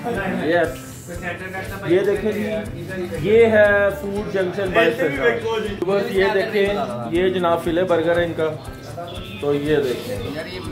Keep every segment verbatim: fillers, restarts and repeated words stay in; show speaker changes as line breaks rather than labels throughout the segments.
Yes, ये देखें जी, ये है फूड जंक्शन बाय फैजान। बस ये देखें, ये जनाब फिले बर्गर है इनका। तो ये देखें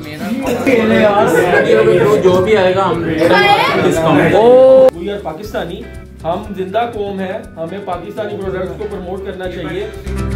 जो भी आएगा हम
ओ वी आर पाकिस्तानी, हम जिंदा कौम है, हमें पाकिस्तानी प्रोडक्ट्स को प्रमोट करना चाहिए।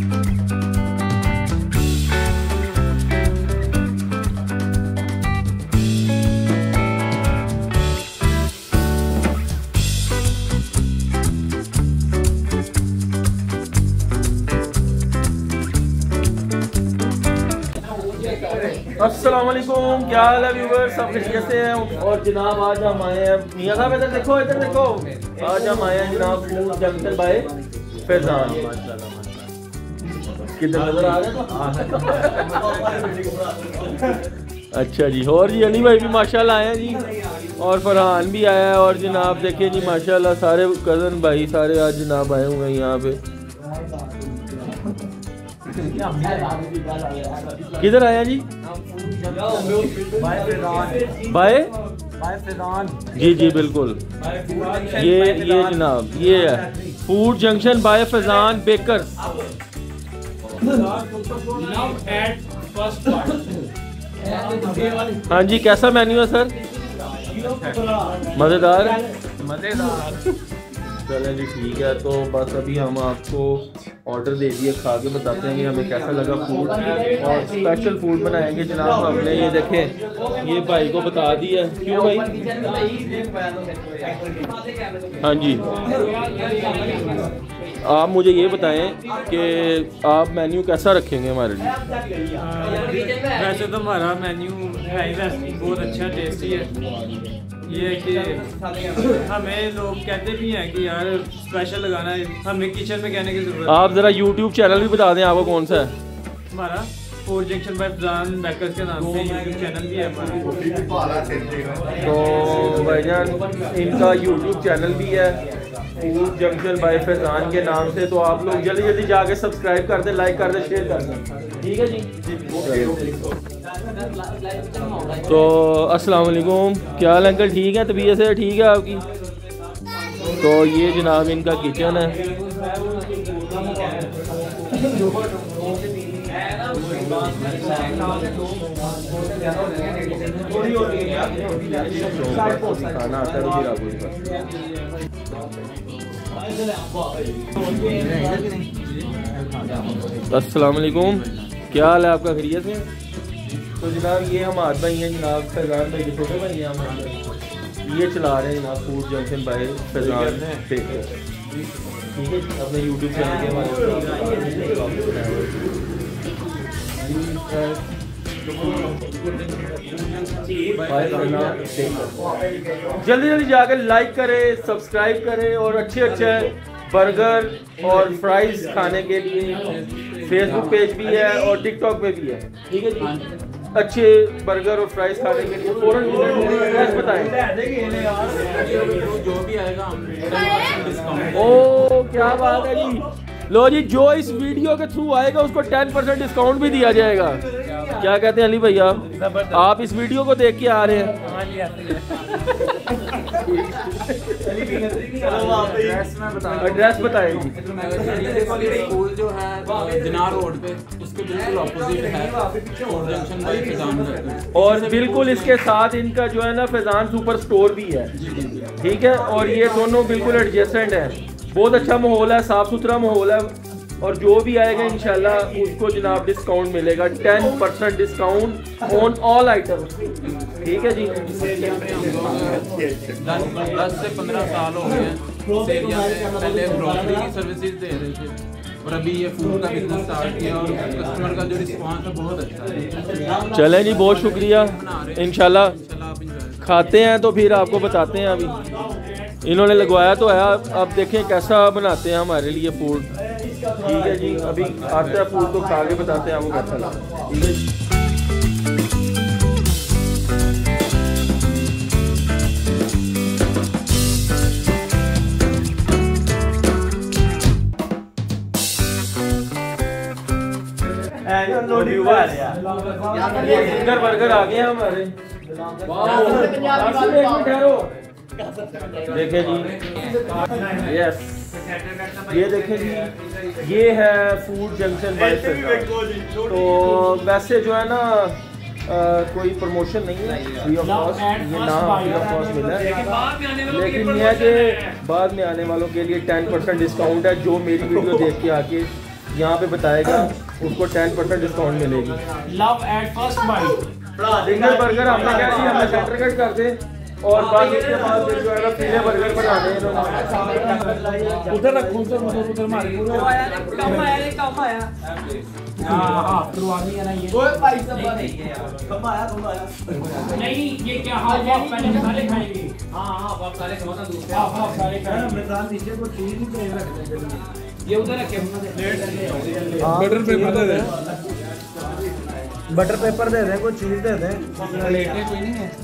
अस्सलाम वालेकुम, क्या हाल है व्यूअर्स, सब खैरियत से हैं। और जनाब आज हम आए हैं, मियां साहब इधर देखो, इधर देखो, आज हम आए हैं जनाब फूड जंक्शन बाय फैजान। किधर नजर आ रहा है? अच्छा जी, और जी अली भाई भी माशाल्लाह आए हैं जी, और फरहान भी आया है। और जनाब देखिए जी माशाल्लाह सारे कज़न भाई सारे आज जनाब आए हुए हैं यहाँ पे। किधर आया जी? बाय फैजान जी जी बिल्कुल, ये ये जनाब ये है food junction by Faizan bakers. हाँ जी, कैसा मेन्यू है सर? मज़ेदार मज़ेदार चले जी ठीक है। तो बस अभी हम आपको ऑर्डर दे दिए, खा के बताते हैं कि हमें कैसा लगा फूड, और स्पेशल फूड बनाएंगे जनाब हमने। ये देखें, ये भाई को बता दिया। क्यों भाई? हाँ जी, आप मुझे ये बताएं कि आप मेन्यू कैसा रखेंगे हमारे लिए?
वैसे तो हमारा मेन्यू है वैसे बहुत अच्छा, टेस्टी है। ये है कि हमें लोग कहते भी हैं कि यार स्पेशल लगाना है, हमें किचन में कहने की जरूरत।
आप ज़रा यूट्यूब चैनल भी बता दें आपको कौन सा है?
हमारा food junction by Faizan bakers के नाम से यूट्यूब चैनल भी है हमारा।
तो भाईजान इनका यूट्यूब चैनल भी है फूड जंक्शन बाय फैजान के नाम से। तो आप लोग जल्दी जल्दी जाके सब्सक्राइब कर दें, लाइक कर दें, शेयर कर दें, ठीक है जी। तो अस्सलाम वालेकुम, क्या हाल अंकल? ठीक है, तबीयत से ठीक है आपकी? तो ये जनाब इनका किचन है। खाना आता है अस्सलाम वालेकुम, क्या हाल है आपका? खैरियत से? तो जनाब ये हमारे भाई हैं जनाब फैजान भाई के छोटे भाई हैं हमारे, ये चला रहे हैं जनाब food junction by Faizan bakers, ठीक है। अपने यूट्यूब चैनल के हमारे जल्दी जल्दी जाकर लाइक करें, सब्सक्राइब करें, और अच्छे अच्छे बर्गर और फ्राइज खाने के लिए फेसबुक पेज भी है और टिकटॉक पे भी है, ठीक है जी। अच्छे बर्गर और फ्राइज खाने के लिए फौरन एड्रेस बताएं।
जो भी आएगा हम
ओ क्या बात है जी। लो जी, जो इस वीडियो के थ्रू आएगा उसको टेन परसेंट डिस्काउंट भी दिया जाएगा। क्या कहते हैं अली भैया? आप इस वीडियो को देख के आ रहे हैं? एड्रेस बताएं जी।
स्कूल जो है दिनार रोड पे, उसके बिल्कुल ऑपोजिट है फूड जंक्शन बाय फैजान।
और बिल्कुल इसके साथ इनका जो है ना फैजान सुपर स्टोर भी है, ठीक है। और ये दोनों बिल्कुल एडजेसेंट है, बहुत अच्छा माहौल है, साफ सुथरा माहौल है। और जो भी आएगा इंशाल्लाह उसको जनाब डिस्काउंट मिलेगा, ten percent discount on all item, ठीक है जी।
दस से पंद्रह साल हो गए हैं पहले ग्रोसरी की सर्विसेज दे रहे थे, और अभी ये फूड का बिजनेस स्टार्ट किया, और कस्टमर का जो रिस्पांस है बहुत अच्छा है।
चलें जी, बहुत शुक्रिया। इंशाल्लाह खाते हैं तो फिर आपको बताते हैं। अभी इन्होंने लगवाया तो है, अब देखें कैसा बनाते हैं हमारे लिए फूड, ठीक है जी। अभी आते हैं फूड को खा के बताते हैं आपको कैसा लगा, ठीक है जी। बर्गर बर्गर आ गए हमारे। ठहरो, देखें जी, यस ये देखें जी, ये है फूड जंक्शन बाय फैजान। तो वैसे जो है ना आ, कोई प्रमोशन नहीं है, फ्री ऑफ कॉस्ट, ये नाम फ्री ऑफ कॉस्ट मिला है, लेकिन यह है कि बाद में आने वालों के लिए टेन परसेंट डिस्काउंट है। जो मेरी वीडियो देख के आके यहाँ पे बताएगा उसको टेन परसेंट डिस्काउंट मिलेगी।
Love at first bite
single burger हमने क्या जी हमने सेंटर कट कर दे और बाद इसके बाद जो है ना फिले बर्गर बनाने हैं।
उधर रखो, उधर उधर उधर मार कम आया कम आया हां हां पुरवानी है ना ये ओए भाई सब कम आया कम आया नहीं ये क्या हाल है, पहले सारे खाएंगे। हां हां आप सारे खाओ ना, दूसरे आप सारे खाओ। मिजान नीचे को चीज नहीं दे रखने, ये उधर रखे बटर पेपर दे दे, बटर पेपर दे दे, कोई चीज दे दे, प्लेटें कोई नहीं है।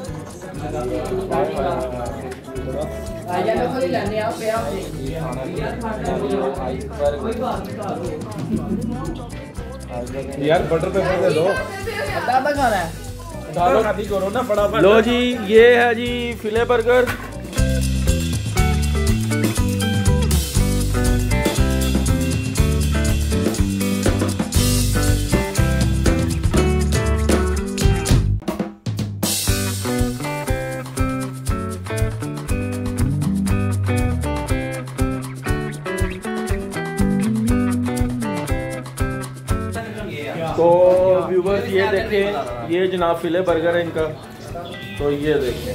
यार बटर पेपर दे दो,
दादा खाना है दादा खाती करो ना फटाफट।
लो जी ये है जी फिले बर्गर। तो व्यूवर्स ये देखें, ये जनाब फिले बर्गर है इनका, तो ये देखें।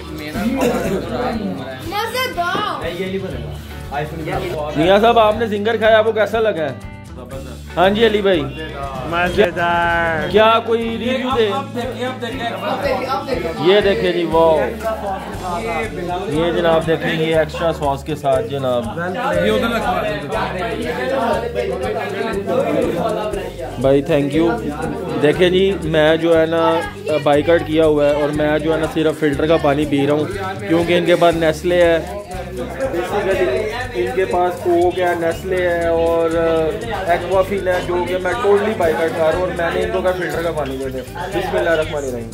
मियाँ साहब आपने जिंगर खाया, आपको कैसा लगा है? हाँ जी अली भाई,
मजेदार।
क्या कोई रिव्यू दे? ये देखें जी, वाह ये जनाब देखें, ये एक्स्ट्रा सॉस के साथ जनाब। भाई थैंक यू। देखें जी मैं जो है ना बाइकआउट किया हुआ है और मैं जो है ना सिर्फ फिल्टर का पानी पी रहा हूँ, क्योंकि इनके पास नेस्ले है, इनके पास कोक है, नेस्ले है और एक्वाफिन है, जो कि मैं टोटली बाइकआउट कर रहा हूँ और मैंने इनको का फिल्टर का पानी दे दिया। बिस्मिल्लाहिर्रहमानिर्रहीम।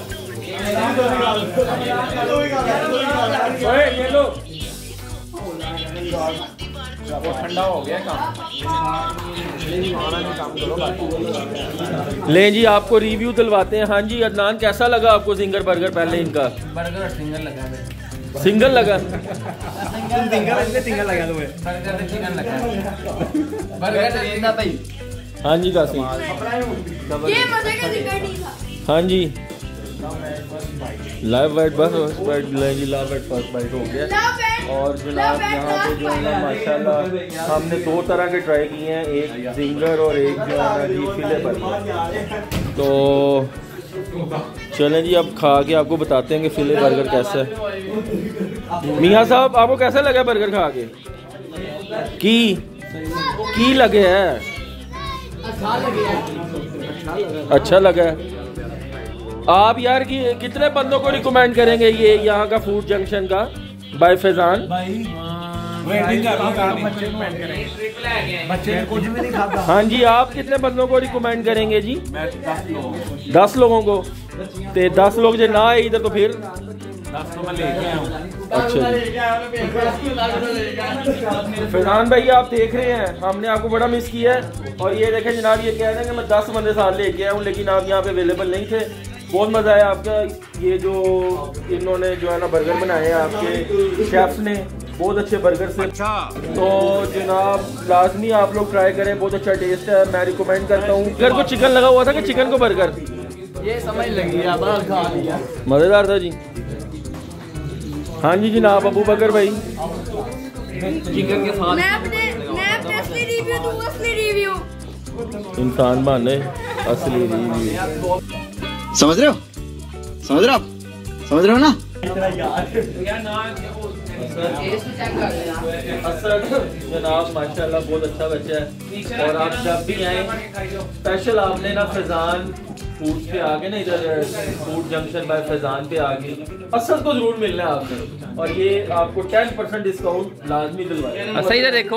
ये लो ठंडा हो गया काम ले जी, आपको रिव्यू दिलवाते हैं। हाँ जी अदनान, कैसा लगा आपको जिंगर बर्गर? पहले इनका
बर्गर सिंगल लगा है,
सिंगल लगा
सिंगल इसलिए सिंगल लगा दो
बर्गर में चिकन लगा है, बर्गर देना भाई।
हाँ जी कासिम,
ये मजे का जिक्र नहीं था।
हाँ जी लाइव वाइट बस वाइट जी, लाइव वाइट फर्स्ट बाइट हो गया। और जनाब यहाँ पे जो है ना माशाल्लाह हमने दो तरह के ट्राई किए हैं, एक जिंगर और एक जो है ना जी फिले बर्गर। तो चलें जी अब खा के आपको बताते हैं कि फिले बर्गर कैसा है। मियाँ साहब आपको कैसा लगा बर्गर खा के? की की लगे है? अच्छा लगा है। आप यार कि कितने बंदों को रिकमेंड करेंगे ये यहाँ का फूड जंक्शन का बाय फैजान? हाँ जी आप कितने बंदों को रिकमेंड करेंगे जी? दस लोगों को। ते दस लोग जो ना आए इधर तो फिर अच्छा फैजान भाई आप देख रहे हैं हमने आपको बड़ा मिस किया है। और ये देखें जनाब, ये कह रहे हैं कि मैं दस बंदे साथ लेके आया हूँ, लेकिन आप यहाँ पे अवेलेबल नहीं थे। बहुत मज़ा आया आपका, ये जो इन्होंने जो है ना बर्गर बनाए हैं आपके शेफ्स ने, बहुत अच्छे बर्गर से। अच्छा तो जनाब लाजमी आप लोग ट्राई करें, बहुत अच्छा टेस्ट है, मैं रिकमेंड करता हूँ। बर्गर को चिकन लगा हुआ था कि चिकन को बर्गर?
ये समझ लगी
मज़ेदार था जी। हाँ जी जनाब अबू बकर भाई,
चिकन के साथ
मैं अपने मैं अपने असली रिव्यू दूंगा, असली रिव्यू।
इंसान बने असली रिव्यू।
समझ रहे हो समझ रहे हो आप समझ रहे हो ना?
जनाब माशाल्लाह बहुत अच्छा बच्चा है। और आप जब भी आए स्पेशल आपने ना फैजान फूड पे आगे ना, इधर फूड जंक्शन बाय फैजान पे आगे असल तो जरूर मिलना है आपको। और ये आपको टेन परसेंट डिस्काउंट लाजमी दिलवाएगा।
सही से देखो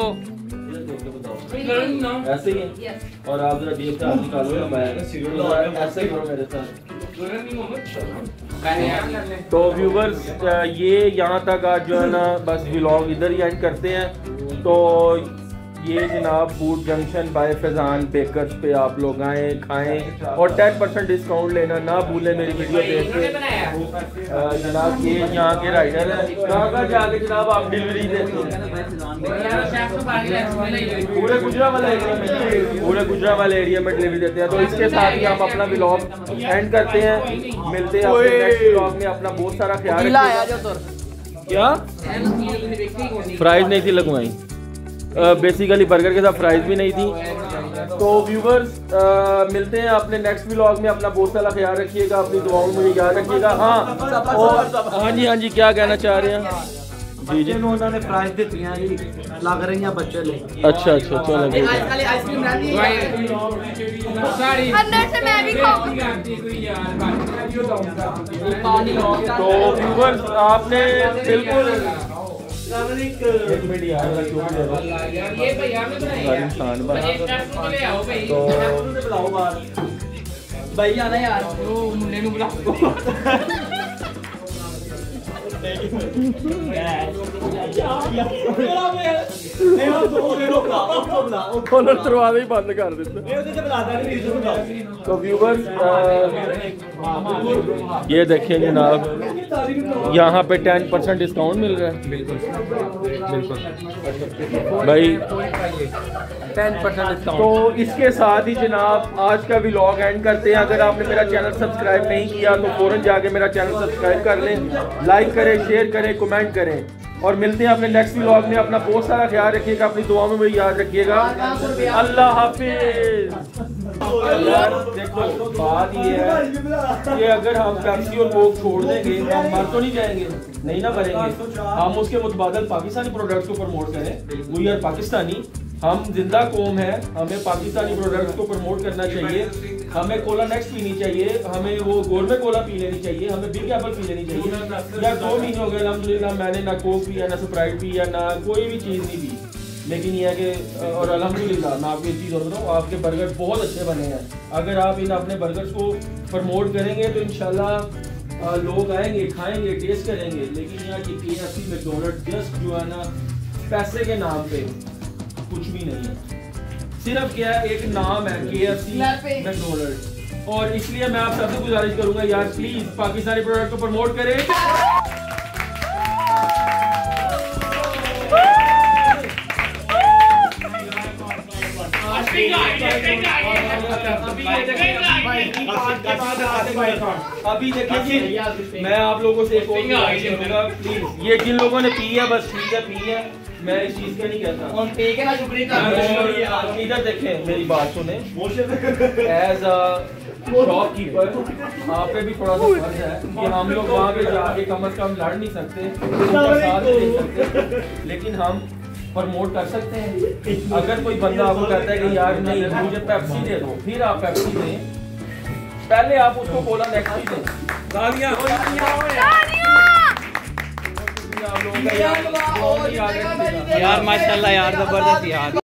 ऐसे ही है। और आप जरा डीएफ निकालो, ऐसे ही करो मेरे साथ। तो व्यूवर्स ये यहाँ तक आज जो है ना बस व्लॉग इधर ही एंड करते हैं। तो ये जनाब food junction by Faizan bakers पे आप लोग आएँ खाएं और टेन परसेंट डिस्काउंट लेना ना भूलें मेरी वीडियो देख के। जनाब ये यहाँ के राइडर हैं, कहाँ कहाँ जाके जनाब आप डिलीवरी देते हैं? पूरे गुजरात वाले एरिया में पूरे गुजरात वाले एरिया में डिलीवरी देते हैं। तो इसके साथ ही हम अपना व्लॉग एंड करते हैं, मिलते हैं अपने नेक्स्ट व्लॉग में। अपना बहुत सारा ख्याल रखिए। क्या फ्राइज नहीं थी लगवाई, बेसिकली uh, बर्गर के साथ फ्राइज भी नहीं थी। तो व्यूवर्स uh, मिलते हैं अपने नेक्स्ट व्लॉग में। अपना बहुत सारा ख्याल रखिएगा, अपनी दुआओं में मुझे याद रखिएगा। हाँ और हाँ जी हाँ जी क्या कहना चाह रहे हैं? जी जी
उन्होंने प्राइस देती हैं जी, लग रही हैं बच्चे ले।
अच्छा अच्छा चलो
अंदर से मैं भी खाऊंगा।
तो व्यूवर्स आपने बिल्कुल एक मिनट यार ये भैया ने बनाया इंसान बना तो बुलाओ बाहर भाई आना यार वो मुन्ने नु बुलाओ। दरवाजा ही बंद कर देते। तो व्यूवर्स ये देखें जनाब यहाँ पे टेन परसेंट डिस्काउंट मिल रहा है। बिल्कुल बिल्कुल भाई टेन परसेंट डिस्काउंट। तो इसके साथ ही जनाब आज का व्लॉग एंड करते हैं। अगर आपने मेरा चैनल सब्सक्राइब नहीं किया तो फौरन जाके मेरा चैनल सब्सक्राइब कर लें, लाइक करें, शेयर करें, कमेंट करें और मिलते हैं अपने नेक्स्ट व्लॉग में। अपना बहुत सारा ख्याल रखिएगा, अपनी दुआओं में मुझे याद रखिएगा। अल्लाह हाफिज। यार देखो बात ये है कि अगर हम पेप्सी और कोक छोड़ देंगे हम मर तो नहीं जाएंगे, नहीं ना मरेंगे। हम उसके मुतबादल पाकिस्तानी प्रोडक्ट्स को प्रमोट करें। वी आर पाकिस्तानी, हम जिंदा कौम है, हमें पाकिस्तानी प्रोडक्ट्स को प्रमोट करना चाहिए। हमें कोला नेक्स्ट पीनी चाहिए, हमें वो गोरमे कोला पी लेनी चाहिए, हमें बिग एप्पल पी लेनी चाहिए। यार दो महीने हो गए अल्हम्दुलिल्लाह मैंने ना कोक पिया, ना स्प्राइट पिया, ना कोई भी चीज़ नहीं पी। लेकिन ये है कि और अल्हम्दुलिल्लाह मैं आपको एक चीज़ और बताऊँ, आपके बर्गर बहुत अच्छे बने हैं। अगर आप इन अपने बर्गर्स को प्रमोट करेंगे तो इंशाल्लाह लोग आएंगे, खाएंगे, टेस्ट करेंगे। लेकिन यहाँ की के एफ सी मैकडॉनल्ड जस्ट जो है ना पैसे के नाम पे कुछ भी नहीं है, सिर्फ क्या है एक नाम है के एफ सी मैकडॉनल्ड। और इसलिए मैं आप सबसे गुजारिश करूंगा यार प्लीज पाकिस्तानी प्रोडक्ट को प्रमोट करें। अभी देखिए मैं आप लोगों से एक और करूंगा, प्लीज ये जिन लोगों ने पी है बस ठीक है, पी है, मैं इस चीज का नहीं कहता। इधर देखें मेरी बात सुने, एज अ शॉपकीपर आप पे भी थोड़ा सा फर्ज है कि हम लोग वहाँ पे जाके कम अज कम लड़ नहीं सकते, साथ नहीं दे सकते, लेकिन हम प्रमोट कर सकते हैं। अगर कोई बंदा आपको कहता है कि यार नहीं मुझे पेप्सी दे दो, फिर आप पेप्सी दें, पहले आप उसको कोला नेक्स्ट दें। गालियां यार माशाल्लाह यार जबरदस्त यार।